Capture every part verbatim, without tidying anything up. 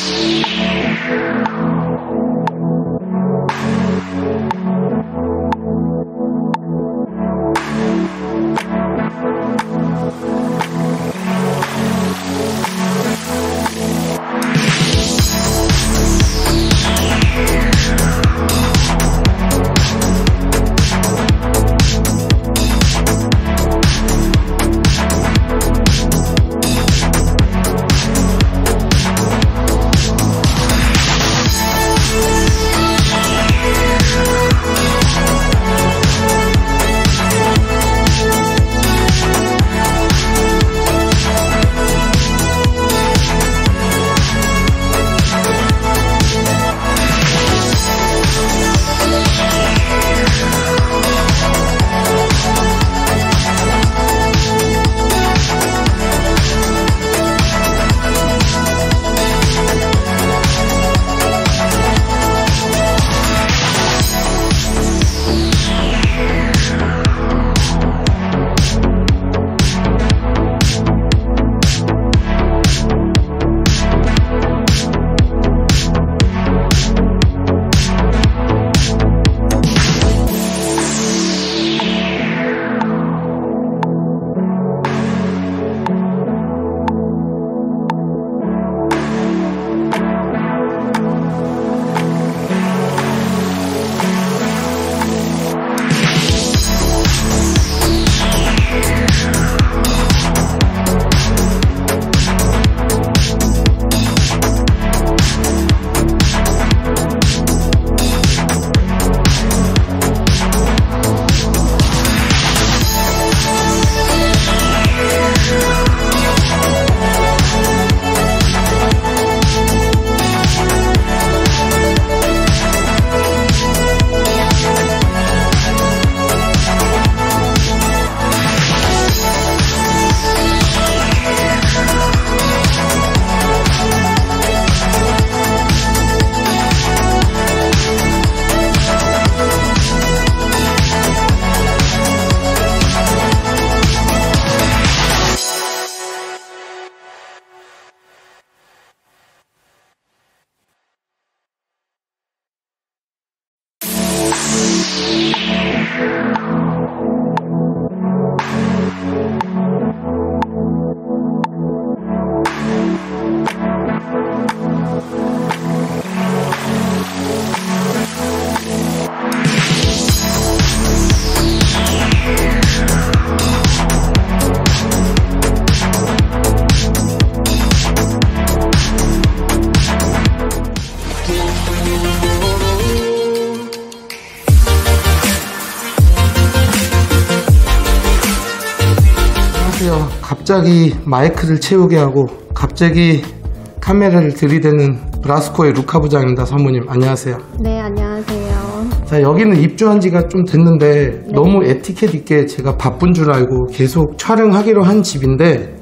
갑자기 마이크를 채우게 하고 갑자기 카메라를 들이대는 브라스코의 루카 부장입니다. 사모님 안녕하세요. 네, 안녕하세요. 자, 여기는 입주한 지가 좀 됐는데 네. 너무 에티켓 있게 제가 바쁜 줄 알고 계속 촬영하기로 한 집인데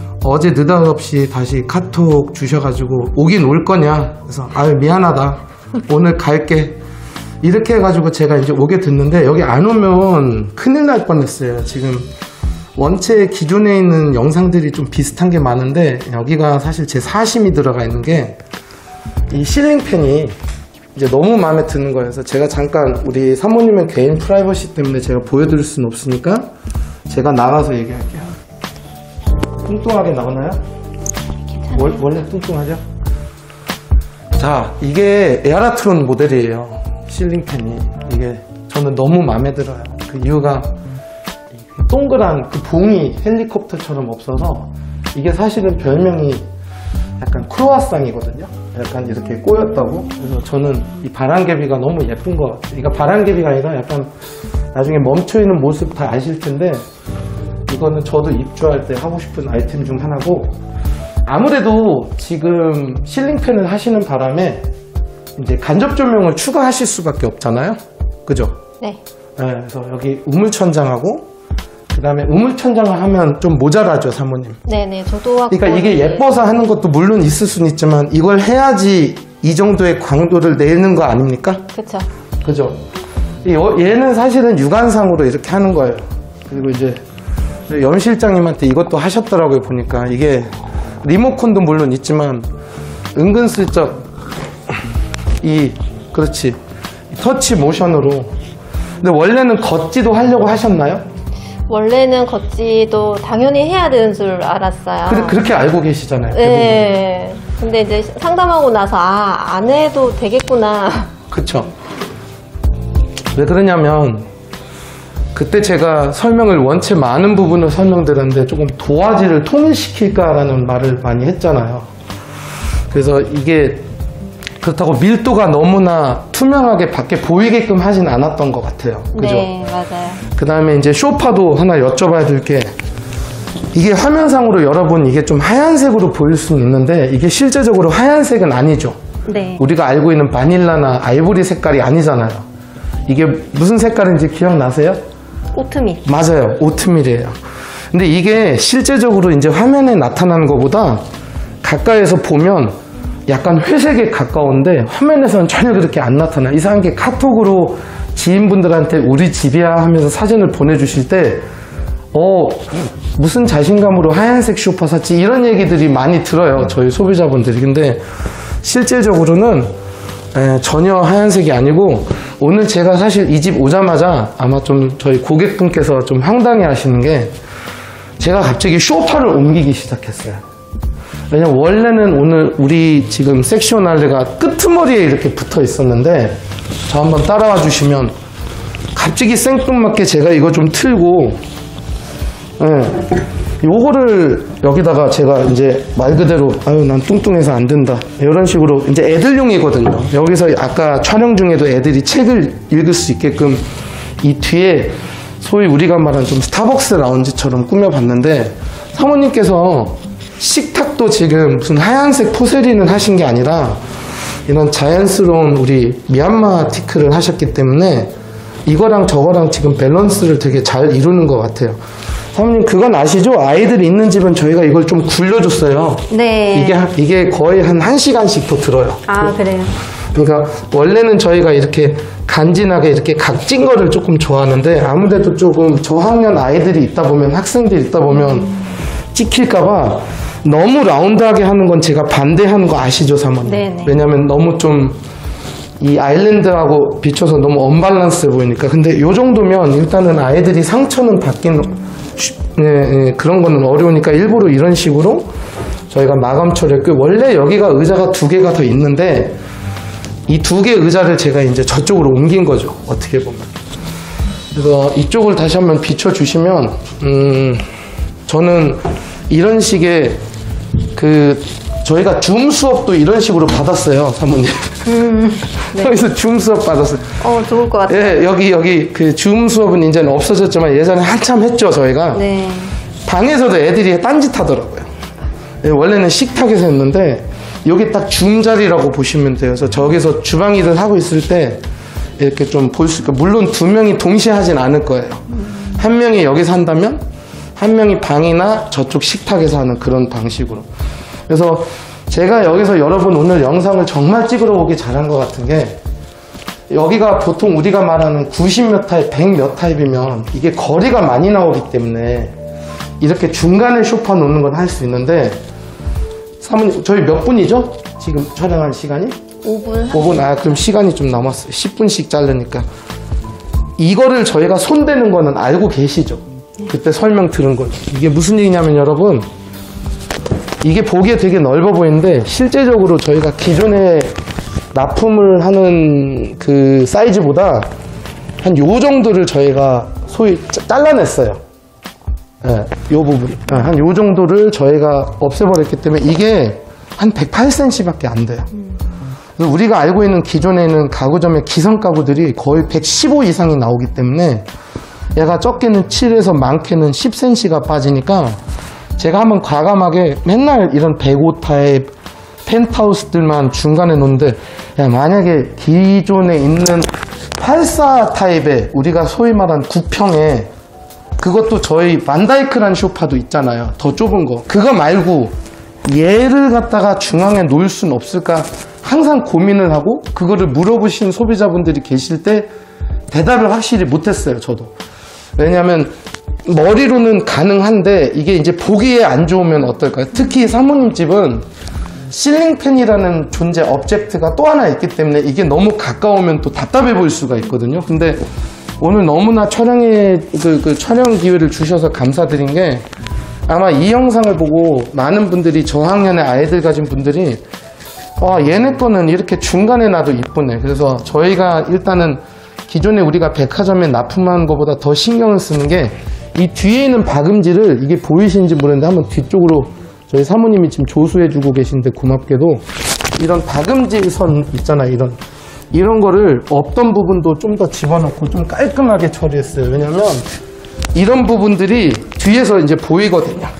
어제 느닷없이 다시 카톡 주셔가지고 오긴 올 거냐, 그래서 아유 미안하다 오늘 갈게 이렇게 해가지고 제가 이제 오게 됐는데 여기 안 오면 큰일 날 뻔했어요. 지금 원체 기존에 있는 영상들이 좀 비슷한 게 많은데 여기가 사실 제 사심이 들어가 있는 게 이 실링팬이 이제 너무 마음에 드는 거예요. 그래서 제가 잠깐 우리 사모님의 개인 프라이버시 때문에 제가 보여드릴 수는 없으니까 제가 나가서 얘기할게요. 뚱뚱하게 나오나요? 월, 원래 뚱뚱하죠? 자, 이게 에아라트론 모델이에요. 실링팬이. 이게 저는 너무 마음에 들어요. 그 이유가 동그란 그 봉이 헬리콥터처럼 없어서 이게 사실은 별명이 약간 크로아상이거든요. 약간 이렇게 꼬였다고. 그래서 저는 이 바람개비가 너무 예쁜 것 같아요. 이거 바람개비가 아니라 약간 나중에 멈춰있는 모습 다 아실 텐데 이거는 저도 입주할 때 하고 싶은 아이템 중 하나고, 아무래도 지금 실링팬을 하시는 바람에 이제 간접 조명을 추가하실 수밖에 없잖아요. 그죠? 네. 네, 그래서 여기 우물천장하고 그 다음에 우물천장을 하면 좀 모자라죠, 사모님? 네네, 저도. 그러니까 이게 예뻐서 하는 것도 물론 있을 수는 있지만 이걸 해야지 이 정도의 광도를 내는 거 아닙니까? 그쵸. 그죠? 얘는 사실은 육안상으로 이렇게 하는 거예요. 그리고 이제 염 실장님한테 이것도 하셨더라고요, 보니까. 이게 리모컨도 물론 있지만 은근슬쩍 이 그렇지 터치 모션으로. 근데 원래는 걷지도 하려고 하셨나요? 원래는 걷지도 당연히 해야 되는 줄 알았어요. 그, 그렇게 알고 계시잖아요. 네. 근데 이제 상담하고 나서 아, 안 해도 되겠구나. 그쵸. 왜 그러냐면 그때 제가 설명을 원체 많은 부분을 설명드렸는데 조금 도화지를 통일시킬까라는 말을 많이 했잖아요. 그래서 이게 그렇다고 밀도가 너무나 투명하게 밖에 보이게끔 하진 않았던 것 같아요. 그죠? 네, 맞아요. 그 다음에 이제 쇼파도 하나 여쭤봐야 될 게, 이게 화면상으로 여러분 이게 좀 하얀색으로 보일 수는 있는데 이게 실제적으로 하얀색은 아니죠. 네. 우리가 알고 있는 바닐라나 아이보리 색깔이 아니잖아요. 이게 무슨 색깔인지 기억나세요? 오트밀. 맞아요. 오트밀이에요. 근데 이게 실제적으로 이제 화면에 나타나는 것보다 가까이서 보면 약간 회색에 가까운데 화면에서는 전혀 그렇게 안 나타나. 이상한 게 카톡으로 지인분들한테 우리 집이야 하면서 사진을 보내주실 때 어, 무슨 자신감으로 하얀색 쇼파 샀지? 이런 얘기들이 많이 들어요. 저희 소비자분들이. 근데 실질적으로는 에, 전혀 하얀색이 아니고, 오늘 제가 사실 이 집 오자마자 아마 좀 저희 고객분께서 좀 황당해 하시는 게, 제가 갑자기 쇼파를 옮기기 시작했어요. 왜냐면 원래는 오늘 우리 지금 섹셔널레가 끄트머리에 이렇게 붙어 있었는데, 저 한번 따라와 주시면, 갑자기 생뚱맞게 제가 이거 좀 틀고, 예, 요거를 여기다가 제가 이제 말 그대로 아유 난 뚱뚱해서 안 된다 이런 식으로, 이제 애들용이거든요. 여기서 아까 촬영 중에도 애들이 책을 읽을 수 있게끔 이 뒤에 소위 우리가 말하는 좀 스타벅스 라운지처럼 꾸며봤는데, 사모님께서 식탁도 지금 무슨 하얀색 포세린을 하신 게 아니라 이런 자연스러운 우리 미얀마 티크를 하셨기 때문에 이거랑 저거랑 지금 밸런스를 되게 잘 이루는 것 같아요. 사모님 그건 아시죠? 아이들이 있는 집은 저희가 이걸 좀 굴려줬어요. 네. 이게, 한- 이게 거의 한 1시간씩 더 들어요. 아, 그래요. 그러니까 원래는 저희가 이렇게 간지나게 이렇게 각진 거를 조금 좋아하는데, 아무래도 조금 저학년 아이들이 있다 보면, 학생들이 있다 보면 찍힐까봐 너무 라운드하게 하는 건 제가 반대하는 거 아시죠, 사모님? 네네. 왜냐면 너무 좀 이 아일랜드하고 비춰서 너무 언밸런스해 보이니까. 근데 요 정도면 일단은 아이들이 상처는 받긴 쉬- 예, 예, 그런 거는 어려우니까 일부러 이런 식으로 저희가 마감 처리했고, 원래 여기가 의자가 두 개가 더 있는데 이 두 개 의자를 제가 이제 저쪽으로 옮긴 거죠, 어떻게 보면. 그래서 이쪽을 다시 한번 비춰주시면, 음, 저는 이런 식의 그 저희가 줌 수업도 이런 식으로 받았어요, 사모님. 음, 네. 여기서 줌 수업 받았어요. 어, 좋을 것 같아요. 예, 여기 여기 그 줌 수업은 이제는 없어졌지만 예전에 한참 했죠, 저희가. 네. 방에서도 애들이 딴짓 하더라고요. 예, 원래는 식탁에서 했는데 여기 딱 줌 자리라고 보시면 돼요. 그래서 저기서 주방 일을 하고 있을 때 이렇게 좀 볼 수 있고, 물론 두 명이 동시에 하진 않을 거예요. 한 명이 여기서 한다면 한 명이 방이나 저쪽 식탁에서 하는 그런 방식으로. 그래서 제가 여기서 여러분 오늘 영상을 정말 찍으러 오기 잘한 것 같은 게, 여기가 보통 우리가 말하는 구십 몇 타입, 백 몇 타입이면 이게 거리가 많이 나오기 때문에 이렇게 중간에 쇼파 놓는 건 할 수 있는데, 사모님 저희 몇 분이죠? 지금 촬영할 시간이? 오 분. 오 분. 아, 그럼 시간이 좀 남았어요. 십 분씩 자르니까. 이거를 저희가 손대는 거는 알고 계시죠? 그때 설명 들은 거. 이게 무슨 얘기냐면 여러분, 이게 보기에 되게 넓어 보이는데 실제적으로 저희가 기존에 납품을 하는 그 사이즈보다 한 요 정도를 저희가 소위 짜- 잘라냈어요. 예, 요 부분. 예, 한 요 정도를 저희가 없애버렸기 때문에 이게 한 백팔 센티미터밖에 안 돼요. 그래서 우리가 알고 있는 기존에는 가구점의 기성 가구들이 거의 백십오 이상이 나오기 때문에 얘가 적게는 칠에서 많게는 십 센티미터가 빠지니까, 제가 한번 과감하게 맨날 이런 백오 타입 펜트하우스들만 중간에 놓는데, 야, 만약에 기존에 있는 팔십사 타입의 우리가 소위 말한 구평에, 그것도 저희 반다이크란 쇼파도 있잖아요, 더 좁은 거. 그거 말고 얘를 갖다가 중앙에 놓을 수는 없을까 항상 고민을 하고, 그거를 물어보신 소비자분들이 계실 때 대답을 확실히 못했어요, 저도. 왜냐하면 머리로는 가능한데 이게 이제 보기에 안 좋으면 어떨까요? 특히 사모님 집은 실링팬이라는 존재 업젝트가 또 하나 있기 때문에 이게 너무 가까우면 또 답답해 보일 수가 있거든요. 근데 오늘 너무나 촬영에 그, 그 촬영 기회를 주셔서 감사드린 게 아마 이 영상을 보고 많은 분들이 저학년의 아이들 가진 분들이 아 얘네 거는 이렇게 중간에 놔도 이쁘네. 그래서 저희가 일단은 기존에 우리가 백화점에 납품하는 것보다 더 신경을 쓰는 게 이 뒤에 있는 박음질을 이게 보이시는지 모르겠는데 한번 뒤쪽으로 저희 사모님이 지금 조수해주고 계신데 고맙게도 이런 박음질 선 있잖아요. 이런 이런 거를 없던 부분도 좀 더 집어넣고 좀 깔끔하게 처리했어요. 왜냐면 이런 부분들이 뒤에서 이제 보이거든요.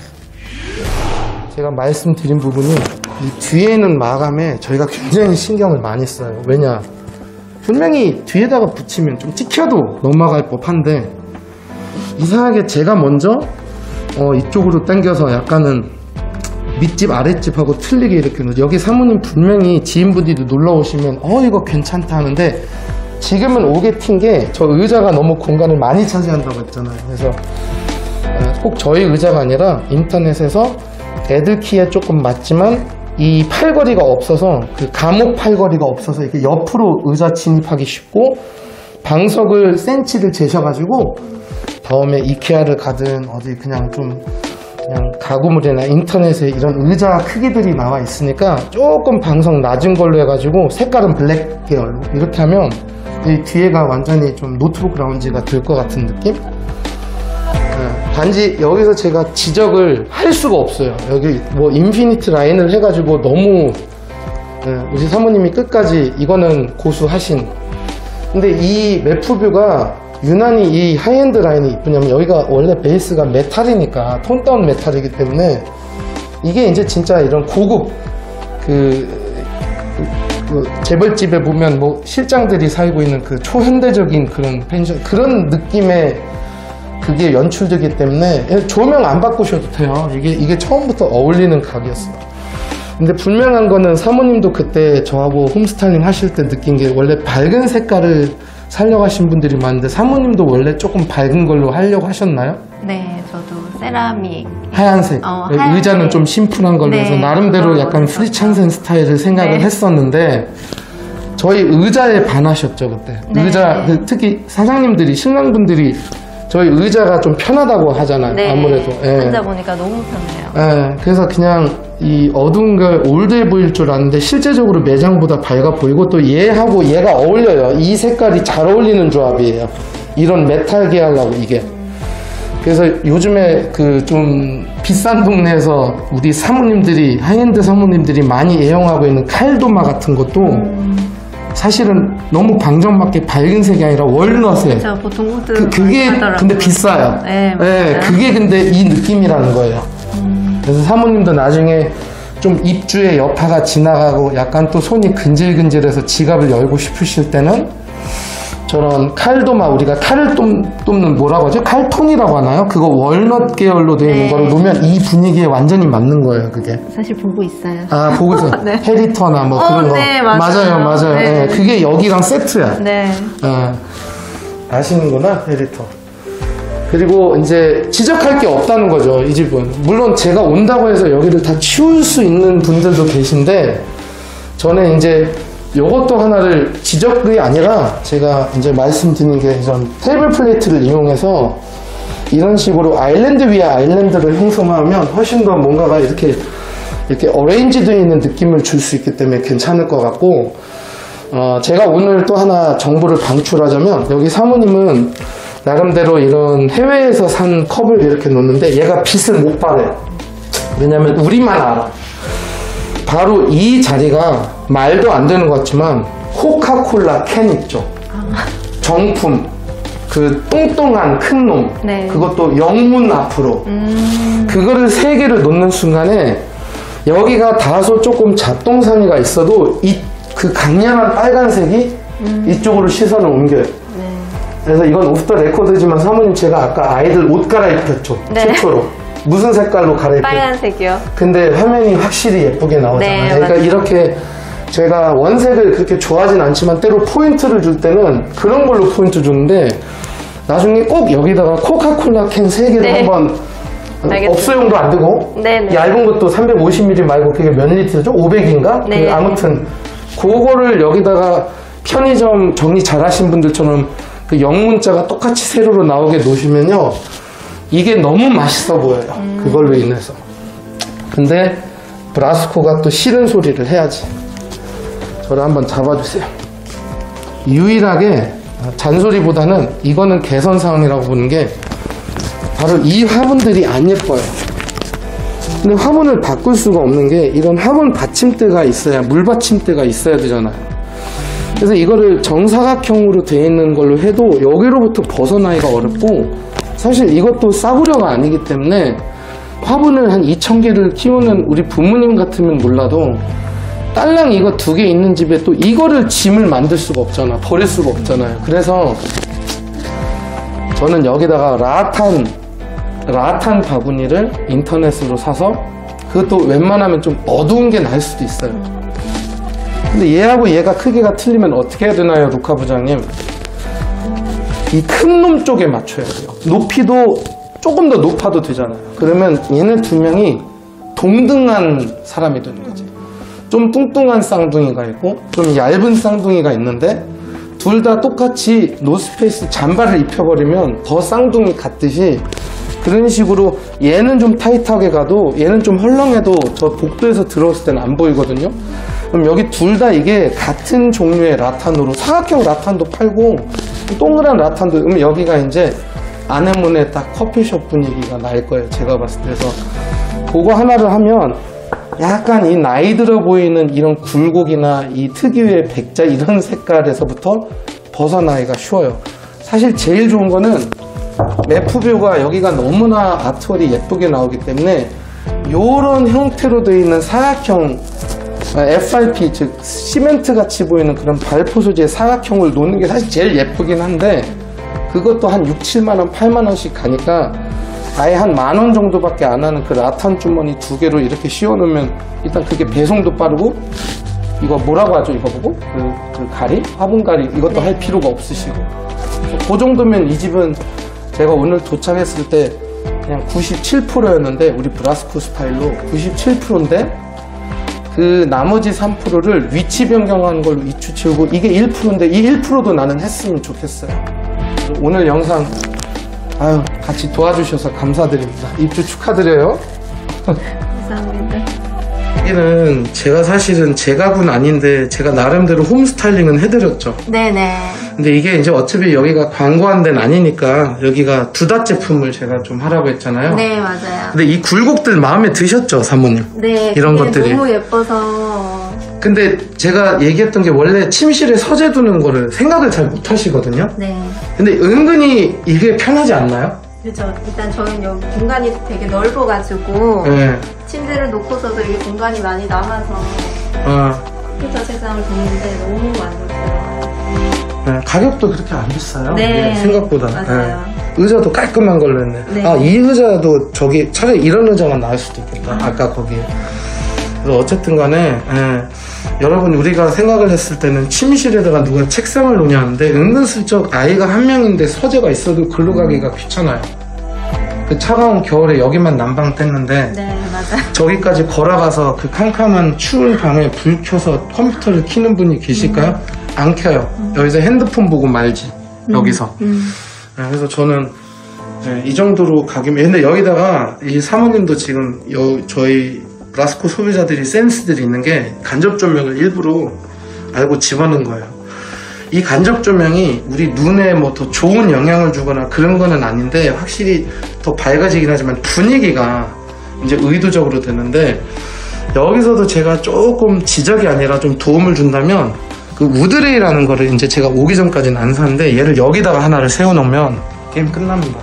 제가 말씀드린 부분이 이 뒤에 있는 마감에 저희가 굉장히 신경을 많이 써요. 왜냐 분명히 뒤에다가 붙이면 좀 찍혀도 넘어갈 법한데 이상하게 제가 먼저 어, 이쪽으로 당겨서 약간은 밑집 아랫집하고 틀리게 이렇게 놓죠. 여기 사모님 분명히 지인분들도 놀러 오시면 어 이거 괜찮다 하는데 지금은 오게 튄 게 저 의자가 너무 공간을 많이 차지한다고 했잖아요. 그래서 꼭 저희 의자가 아니라 인터넷에서 애들 키에 조금 맞지만 이 팔걸이가 없어서 그 감옥 팔걸이가 없어서 이렇게 옆으로 의자 진입하기 쉽고 방석을 센치를 재셔가지고 다음에 이케아를 가든 어디 그냥 좀 그냥 가구물이나 인터넷에 이런 의자 크기들이 나와 있으니까 조금 방석 낮은 걸로 해가지고 색깔은 블랙 계열로 이렇게 하면 이 뒤에가 완전히 좀 노트북 라운지가 될 것 같은 느낌? 네, 단지 여기서 제가 지적을 할 수가 없어요. 여기 뭐 인피니트 라인을 해가지고 너무 네, 우리 사모님이 끝까지 이거는 고수하신. 근데 이 매프뷰가 유난히 이 하이엔드 라인이 이쁘냐면 여기가 원래 베이스가 메탈이니까 톤 다운 메탈이기 때문에 이게 이제 진짜 이런 고급 그, 그, 그 재벌집에 보면 뭐 실장들이 살고 있는 그 초현대적인 그런 펜션 그런 느낌의 그게 연출되기 때문에 조명 안 바꾸셔도 돼요. 이게 이게 처음부터 어울리는 각이었어요. 근데 분명한 거는 사모님도 그때 저하고 홈스타일링 하실 때 느낀 게 원래 밝은 색깔을 살려가신 분들이 많은데 사모님도 원래 조금 밝은 걸로 하려고 하셨나요? 네, 저도 세라믹 하얀색. 어, 의자는 하얀색. 좀 심플한 걸로 네, 해서 나름대로 약간 프리창센 스타일을 생각을 네. 했었는데 저희 의자에 반하셨죠 그때. 네. 의자 그 특히 사장님들이 신랑분들이 저희 의자가 좀 편하다고 하잖아요. 네, 아무래도. 예. 앉아보니까 너무 편해요. 예, 그래서 그냥 이 어두운 걸 올드해 보일 줄 아는데 실제적으로 매장보다 밝아 보이고 또 얘하고 얘가 어울려요. 이 색깔이 잘 어울리는 조합이에요. 이런 메탈 계열하고 이게. 그래서 요즘에 그 좀 비싼 동네에서 우리 사모님들이 하이엔드 사모님들이 많이 애용하고 있는 칼도마 같은 것도 사실은 너무 방정맞게 밝은 색이 아니라 월넛에 저 보통 우드 그, 그게 하더라고요. 근데 비싸요. 네, 맞아요. 그게 근데 이 느낌이라는 거예요. 음. 그래서 사모님도 나중에 좀 입주에 여파가 지나가고 약간 또 손이 근질근질해서 지갑을 열고 싶으실 때는 저런 칼도마 우리가 칼을 똠, 똠는 뭐라고 하죠? 칼톤이라고 하나요? 그거 월넛 계열로 되어 있는 네. 거를 놓으면 이 분위기에 완전히 맞는 거예요, 그게. 사실 보고 있어요. 아, 보고서 네. 헤리터나 뭐 어, 그런 거. 네, 맞아요. 맞아요, 맞아요. 네. 예, 그게 여기랑 세트야. 네. 아, 아시는구나, 헤리터. 그리고 이제 지적할 게 없다는 거죠, 이 집은. 물론 제가 온다고 해서 여기를 다 치울 수 있는 분들도 계신데, 저는 이제 요것도 하나를 지적이 아니라 제가 이제 말씀드리는 게 이런 테이블 플레이트를 이용해서 이런 식으로 아일랜드 위에 아일랜드를 형성하면 훨씬 더 뭔가가 이렇게 이렇게 어레인지되어 있는 느낌을 줄 수 있기 때문에 괜찮을 것 같고, 어, 제가 오늘 또 하나 정보를 방출하자면 여기 사모님은 나름대로 이런 해외에서 산 컵을 이렇게 놓는데 얘가 빛을 못 발해요. 왜냐면 우리만 알아. 바로 이 자리가 말도 안 되는 것 같지만 코카콜라 캔 있죠. 정품 그 똥똥한 큰 놈. 네. 그것도 영문 앞으로. 음. 그거를 세 개를 놓는 순간에 여기가 다소 조금 잡동사니가 있어도 이 그 강렬한 빨간색이 음. 이쪽으로 시선을 옮겨요. 네. 그래서 이건 오프 더 레코드지만 사모님 제가 아까 아이들 옷 갈아입혔죠. 네. 최초로. 무슨 색깔로 갈아입혔죠? 빨간색이요. 근데 화면이 확실히 예쁘게 나오잖아요. 네, 그러니까 맞아요. 이렇게 제가 원색을 그렇게 좋아하진 않지만 때로 포인트를 줄 때는 그런 걸로 포인트 주는데 나중에 꼭 여기다가 코카콜라 캔 세 개를 네. 한번 알겠습니다. 업소용도 안 되고 네네. 얇은 것도 삼백오십 밀리미터 말고 그게 몇 리터죠? 오백인가? 네. 그 아무튼 그거를 여기다가 편의점 정리 잘 하신 분들처럼 그 영문자가 똑같이 세로로 나오게 놓으시면요 이게 너무 맛있어 보여요. 음. 그걸로 인해서. 근데 브라스코가 또 싫은 소리를 해야지. 저를 한번 잡아주세요. 유일하게 잔소리보다는 이거는 개선사항이라고 보는 게 바로 이 화분들이 안 예뻐요. 근데 화분을 바꿀 수가 없는 게 이런 화분 받침대가 있어야 물 받침대가 있어야 되잖아요. 그래서 이거를 정사각형으로 되어 있는 걸로 해도 여기로부터 벗어나기가 어렵고 사실 이것도 싸구려가 아니기 때문에 화분을 한 이천 개를 키우는 우리 부모님 같으면 몰라도 딸랑 이거 두 개 있는 집에 또 이거를 짐을 만들 수가 없잖아. 버릴 수가 없잖아요. 그래서 저는 여기다가 라탄 라탄 바구니를 인터넷으로 사서 그것도 웬만하면 좀 어두운 게 나을 수도 있어요. 근데 얘하고 얘가 크기가 틀리면 어떻게 해야 되나요, 루카 부장님? 이 큰 놈 쪽에 맞춰야 돼요. 높이도 조금 더 높아도 되잖아요. 그러면 얘네 두 명이 동등한 사람이 되는 거지. 좀 뚱뚱한 쌍둥이가 있고 좀 얇은 쌍둥이가 있는데 둘 다 똑같이 노스페이스 잠바를 입혀버리면 더 쌍둥이 같듯이 그런 식으로 얘는 좀 타이트하게 가도 얘는 좀 헐렁해도 저 복도에서 들어왔을 때는 안 보이거든요. 그럼 여기 둘 다 이게 같은 종류의 라탄으로 사각형 라탄도 팔고 동그란 라탄도. 그럼 여기가 이제 아내문에 딱 커피숍 분위기가 날 거예요, 제가 봤을 때. 그래서 그거 하나를 하면 약간 이 나이 들어 보이는 이런 굴곡이나 이 특유의 백자 이런 색깔에서부터 벗어나기가 쉬워요. 사실 제일 좋은 거는 매프뷰가 여기가 너무나 아트월이 예쁘게 나오기 때문에 이런 형태로 되어 있는 사각형 에프알피 즉 시멘트 같이 보이는 그런 발포 소재의 사각형을 놓는 게 사실 제일 예쁘긴 한데 그것도 한 육, 칠만 원, 팔만 원씩 가니까 아예 한 만 원 정도밖에 안 하는 그 라탄 주머니 두 개로 이렇게 씌워 놓으면 일단 그게 배송도 빠르고 이거 뭐라고 하죠 이거 보고? 그, 그 가리? 화분 가리 이것도 네. 할 필요가 없으시고 그 정도면 이 집은 제가 오늘 도착했을 때 그냥 구십칠 퍼센트였는데 우리 브라스코 스타일로 구십칠 퍼센트인데 그 나머지 삼 퍼센트를 위치 변경하는 걸로 이추 치우고 이게 일 퍼센트인데 이 일 퍼센트도 나는 했으면 좋겠어요. 오늘 영상 아유 같이 도와주셔서 감사드립니다. 입주 축하드려요. 감사합니다. 여기는 제가 사실은 제 가구는 아닌데 제가 나름대로 홈 스타일링은 해드렸죠. 네네. 근데 이게 이제 어차피 여기가 광고한 데는 아니니까 여기가 두닷 제품을 제가 좀 하라고 했잖아요. 네, 맞아요. 근데 이 굴곡들 마음에 드셨죠, 사모님? 네, 이런 그게 것들이. 너무 예뻐서. 근데 제가 얘기했던 게 원래 침실에 서재 두는 거를 생각을 잘 못 하시거든요. 네. 근데 은근히 이게 편하지 않나요? 그렇죠. 일단 저는 여기 공간이 되게 넓어가지고 네. 침대를 놓고서도 이게 공간이 많이 남아서 어, 컴퓨터 책상을 뒀는데 너무 만족스러워요. 네, 가격도 그렇게 안 비싸요. 네, 예, 생각보다. 맞아요. 예. 의자도 깔끔한 걸로 했네. 네. 아, 이 의자도 저기 차라리 이런 의자가 나을 수도 있겠다. 아까 거기에. 그래서 어쨌든 간에 예. 여러분 우리가 생각을 했을 때는 침실에다가 누가 책상을 놓냐는데 은근슬쩍 아이가 한 명인데 서재가 있어도 글로 가기가 귀찮아요. 그 차가운 겨울에 여기만 난방 뗐는데 네, 맞아요. 저기까지 걸어가서 그 캄캄한 추운 방에 불 켜서 컴퓨터를 켜는 분이 계실까요? 음. 안 켜요. 음. 여기서 핸드폰 보고 말지. 음. 여기서. 음. 네, 그래서 저는 네, 이 정도로 가기면 근데 여기다가 이 사모님도 지금 여, 저희 브라스코 소비자들이 센스들이 있는 게 간접 조명을 일부러 알고 집어넣은 거예요. 이 간접 조명이 우리 눈에 뭐 더 좋은 영향을 주거나 그런 거는 아닌데 확실히 더 밝아지긴 하지만 분위기가 이제 의도적으로 되는데 여기서도 제가 조금 지적이 아니라 좀 도움을 준다면 그 우드레이라는 거를 이제 제가 오기 전까지는 안 샀는데 얘를 여기다가 하나를 세워놓으면 게임 끝납니다.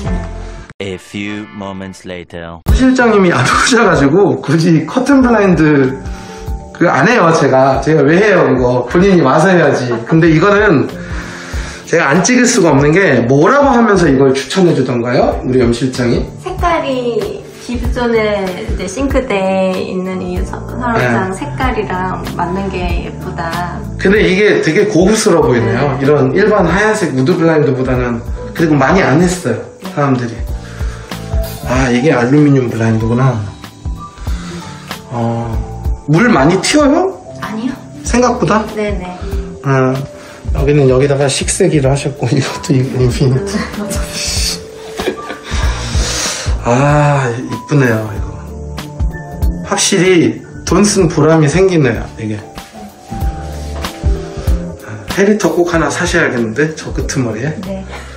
A few moments later. 실장님이 안 오셔가지고 굳이 커튼 블라인드 그 안 해요. 제가 제가 왜 해요 이거 본인이 와서 해야지. 근데 이거는 제가 안 찍을 수가 없는 게 뭐라고 하면서 이걸 추천해 주던가요 우리 염 실장이? 색깔이 기존에 이제 싱크대에 있는 이 서랍장 네. 색깔이랑 맞는 게 예쁘다. 근데 이게 되게 고급스러워 보이네요. 이런 일반 하얀색 우드 블라인드보다는. 그리고 많이 안 했어요 사람들이. 아, 아, 이게 알루미늄 블라인드구나. 어, 물 많이 튀어요? 아니요. 생각보다? 네네. 아, 여기는 여기다가 식세기를 하셨고, 이것도 인피니트. 아, 이쁘네요, 이거. 확실히 돈 쓴 보람이 생기네요, 이게. 헤리터 꼭 하나 사셔야겠는데, 저 끄트머리에. 네.